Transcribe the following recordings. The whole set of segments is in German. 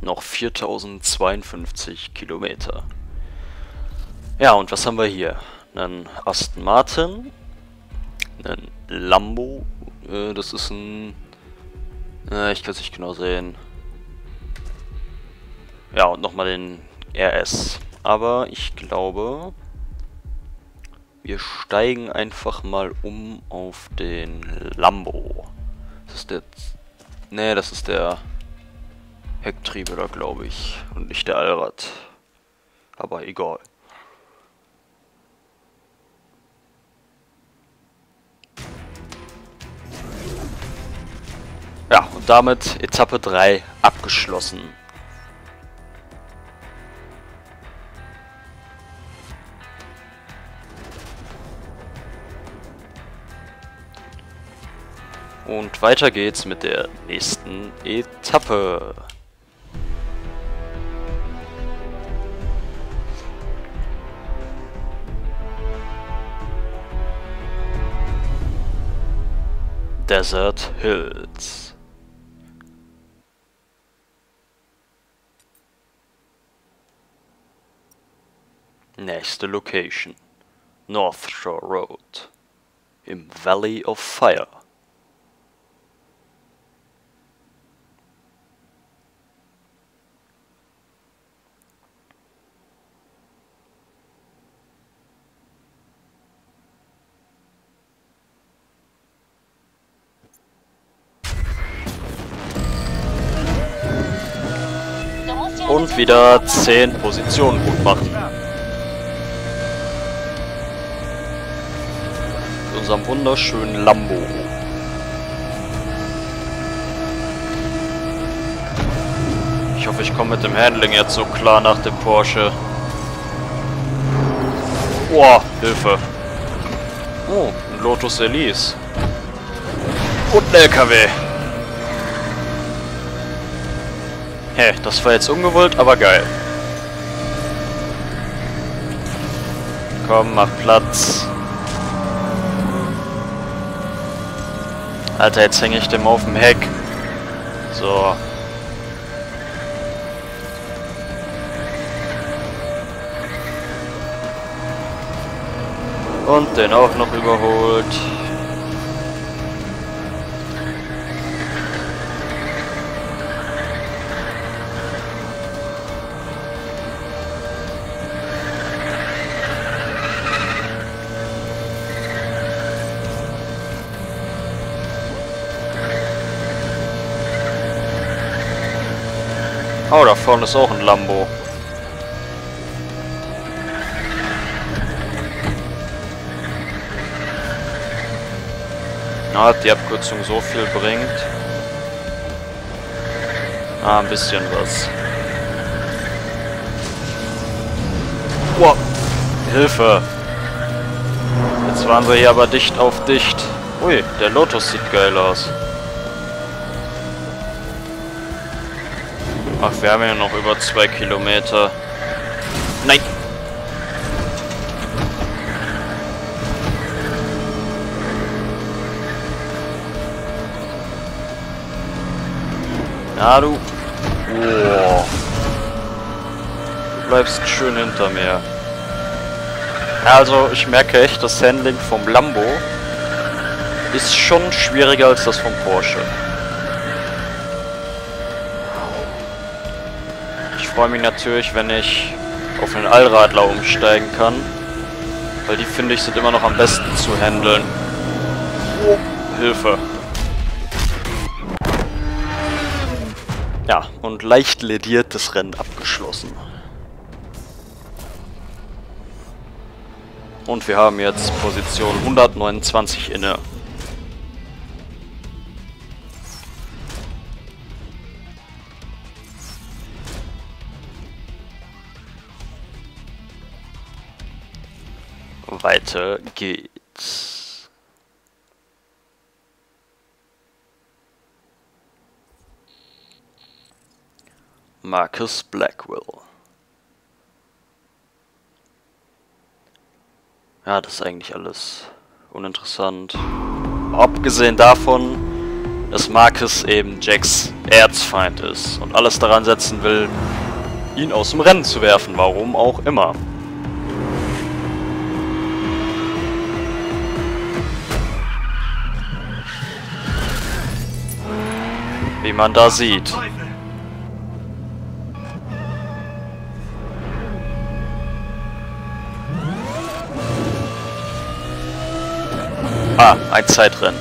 Noch 4052 Kilometer. Ja, und was haben wir hier? Einen Aston Martin, einen Lambo, das ist ein... ich kann es nicht genau sehen. Ja, und nochmal den RS. Aber ich glaube, wir steigen einfach mal um auf den Lambo. Das ist der... Ne, das ist der Hecktriebe da, glaube ich. Und nicht der Allrad. Aber egal. Ja, und damit Etappe 3 abgeschlossen. Und weiter geht's mit der nächsten Etappe. Desert Hills. Nächste Location. North Shore Road. Im Valley of Fire. Und wieder 10 Positionen gut machen. Mit unserem wunderschönen Lambo. Ich hoffe, ich komme mit dem Handling jetzt so klar nach dem Porsche. Boah, Hilfe. Oh, ein Lotus Elise. Und ein LKW. Hä, das war jetzt ungewollt, aber geil. Komm, mach Platz. Alter, jetzt hänge ich dem auf dem Heck. So. Und den auch noch überholt. Oh, da vorne ist auch ein Lambo. Na, ob die Abkürzung so viel bringt. Ah, ein bisschen was. Wow. Hilfe. Jetzt waren wir hier aber dicht auf dicht. Ui, der Lotus sieht geil aus. Ach, wir haben ja noch über 2 Kilometer. Nein! Ja, du. Oh. Du bleibst schön hinter mir. Also, ich merke echt, das Handling vom Lambo ist schon schwieriger als das vom Porsche. Ich freue mich natürlich, wenn ich auf einen Allradler umsteigen kann, weil die, finde ich, sind immer noch am besten zu handeln. Oh, Hilfe. Ja, und leicht lediert das Rennen abgeschlossen. Und wir haben jetzt Position 129 inne. Weiter geht's. Marcus Blackwell. Ja, das ist eigentlich alles uninteressant. Abgesehen davon, dass Marcus eben Jacks Erzfeind ist und alles daran setzen will, ihn aus dem Rennen zu werfen, warum auch immer. Wie man da sieht. Ah, ein Zeitrennen.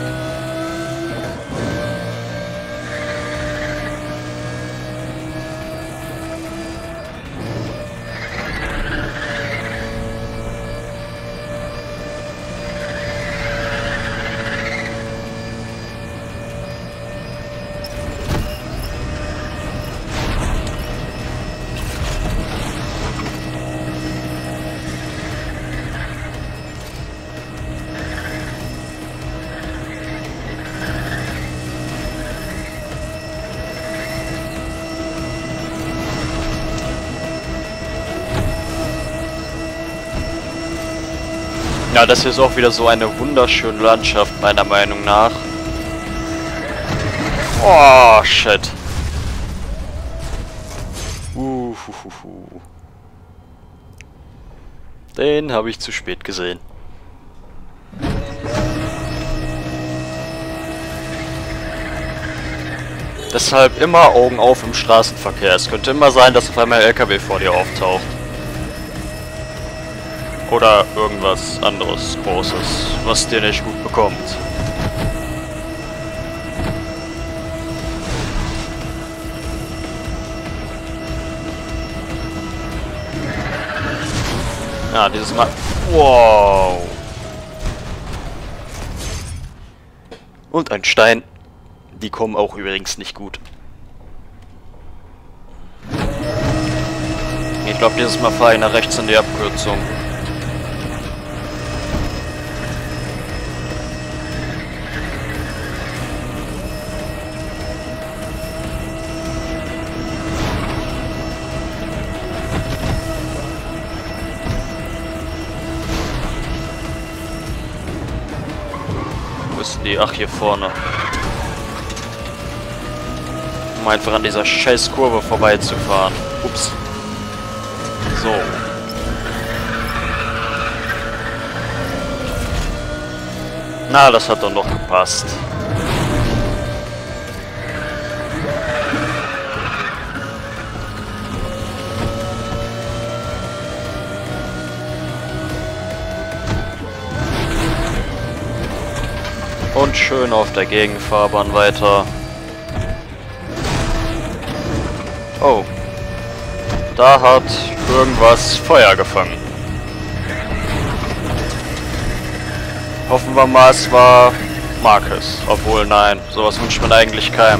Ja, das hier ist auch wieder so eine wunderschöne Landschaft, meiner Meinung nach. Oh, shit. Den habe ich zu spät gesehen. Deshalb immer Augen auf im Straßenverkehr. Es könnte immer sein, dass auf einmal ein LKW vor dir auftaucht. Oder irgendwas anderes Großes, was dir nicht gut bekommt. Ja, dieses Mal... Wow! Und ein Stein. Die kommen auch übrigens nicht gut. Ich glaube, dieses Mal fahre ich nach rechts in die Abkürzung. Die, ach, hier vorne. Um einfach an dieser scheiß Kurve vorbeizufahren. Ups. So. Na, das hat doch noch gepasst. Und schön auf der Gegenfahrbahn weiter. Oh. Da hat irgendwas Feuer gefangen. Hoffen wir mal, es war Marcus. Obwohl, nein. Sowas wünscht man eigentlich keinem.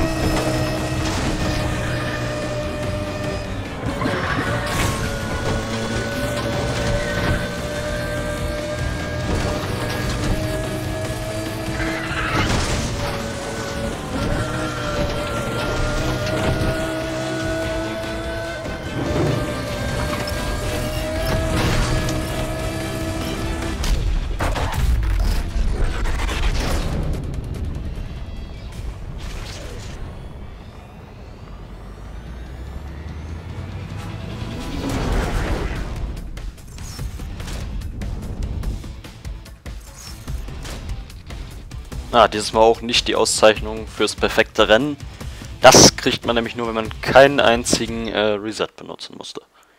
Ah, dieses Mal auch nicht die Auszeichnung fürs perfekte Rennen. Das kriegt man nämlich nur, wenn man keinen einzigen Reset benutzen musste.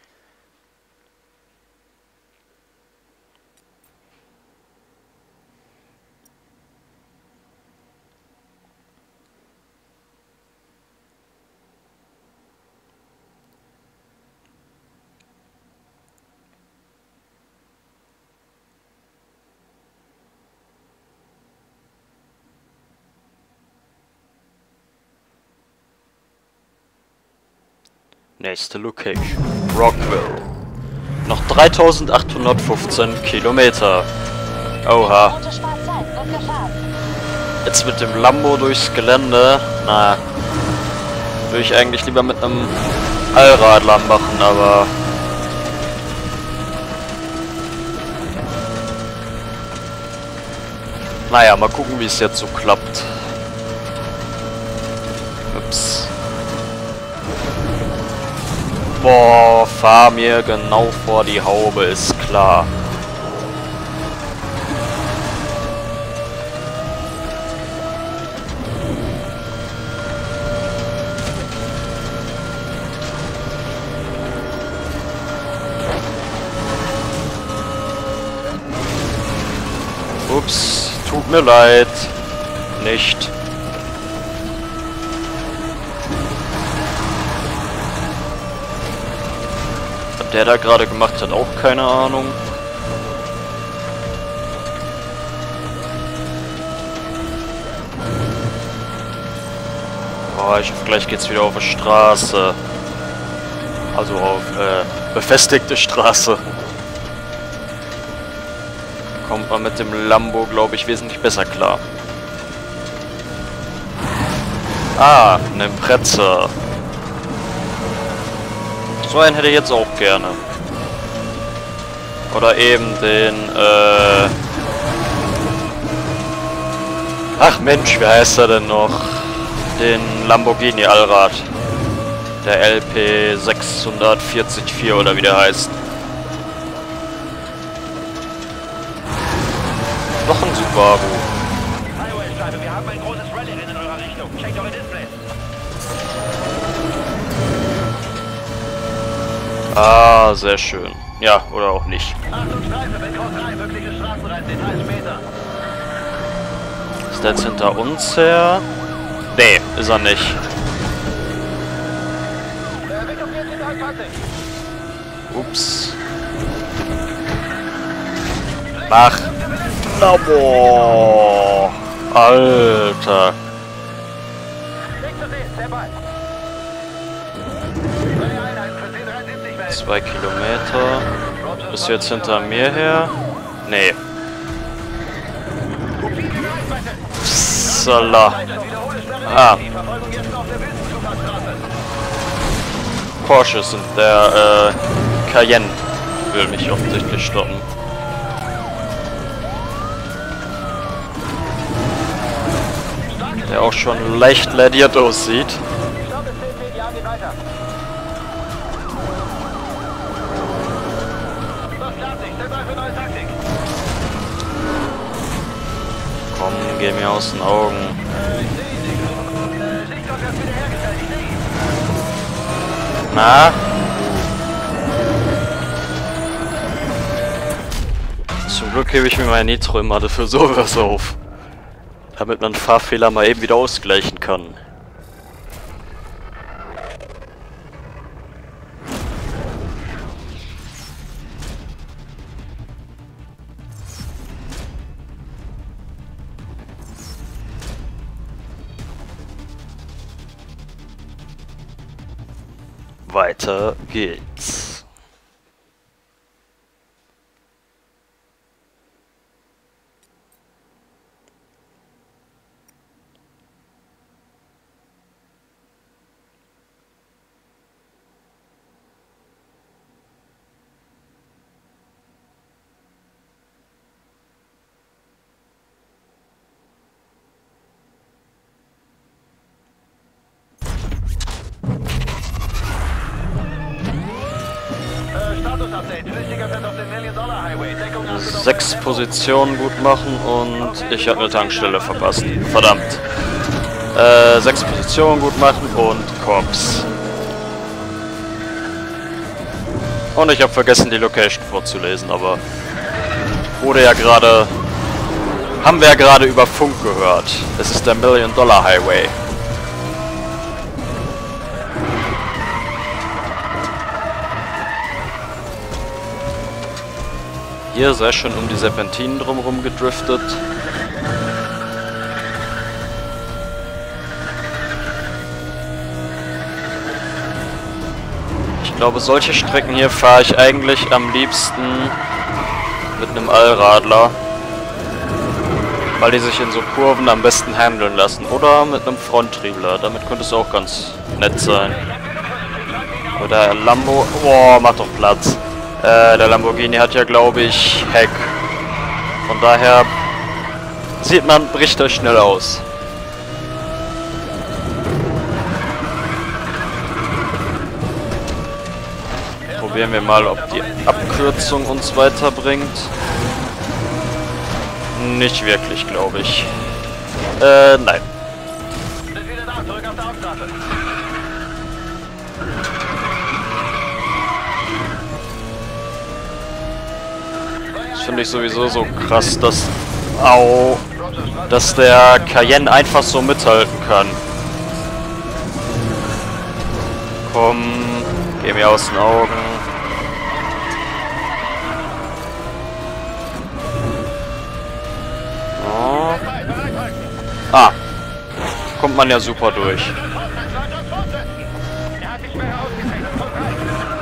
Nächste Location. Rockville. Noch 3815 Kilometer. Oha. Jetzt mit dem Lambo durchs Gelände. Na, würde ich eigentlich lieber mit einem Allradler machen, aber... Naja, mal gucken, wie es jetzt so klappt. Ups. Boah, fahr mir genau vor die Haube, ist klar. Ups, tut mir leid. Nicht. Was der da gerade gemacht hat, auch keine Ahnung. Oh, gleich geht's wieder auf die Straße. Also auf befestigte Straße. Kommt man mit dem Lambo, glaube ich, wesentlich besser klar. Ah, ne Pretzer. So einen hätte ich jetzt auch gerne. Oder eben den, Ach Mensch, wie heißt er denn noch? Den Lamborghini Allrad. Der LP 644 oder wie der heißt. Noch ein Subaru. Wir haben ein großes Rallye-Rennen in eurer Richtung. Checkt eure Displays. Ah, sehr schön. Ja, oder auch nicht. Achtung, Streife, wenn Code 3, mögliche Straßenreisen, Details später. Ist der jetzt hinter uns her? Nee, ist er nicht. Richtung 1423. Ups. Mach. Na, boah. Alter. Nicht zu sehen, sehr bald. 2 Kilometer. Bist du jetzt hinter mir her? Nee. Salah. Ah. Porsche sind der Cayenne will mich offensichtlich stoppen. Der auch schon leicht ladiert aussieht. Komm, geh mir aus den Augen. Na? Zum Glück hebe ich mir meine Nitro immer für sowas auf. Damit man Fahrfehler mal eben wieder ausgleichen kann. Weiter geht's. Status-Update. Flüchtiger fährt auf den Million-Dollar-Highway. Deckung nachgenommen. 6 Positionen gut machen und ich habe eine Tankstelle verpasst. Verdammt. 6 Positionen gut machen und Cops. Und ich habe vergessen, die Location vorzulesen, aber wurde ja gerade... Haben wir ja gerade über Funk gehört. Es ist der Million-Dollar-Highway. Hier sehr schön um die Serpentinen drumherum gedriftet. Ich glaube, solche Strecken hier fahre ich eigentlich am liebsten mit einem Allradler. Weil die sich in so Kurven am besten handeln lassen. Oder mit einem Fronttriebler. Damit könnte es auch ganz nett sein. Oder Lambo... Boah, macht doch Platz. Der Lamborghini hat ja, glaube ich, Heck. Von daher sieht man, bricht er schnell aus. Probieren wir mal, ob die Abkürzung uns weiterbringt. Nicht wirklich, glaube ich. Nein. Sind wieder da, zurück auf der Hauptstraße. Das finde ich sowieso so krass, dass... Au! Dass der Cayenne einfach so mithalten kann. Komm, geh mir aus den Augen. Oh. Ah, kommt man ja super durch. Er hat die Sperre ausgesetzt. Kommt rein.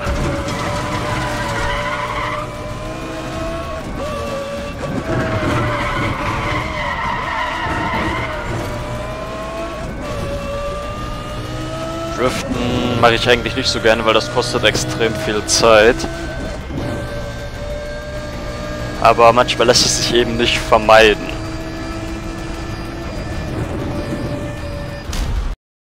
Driften mache ich eigentlich nicht so gerne, weil das kostet extrem viel Zeit. Aber manchmal lässt es sich eben nicht vermeiden.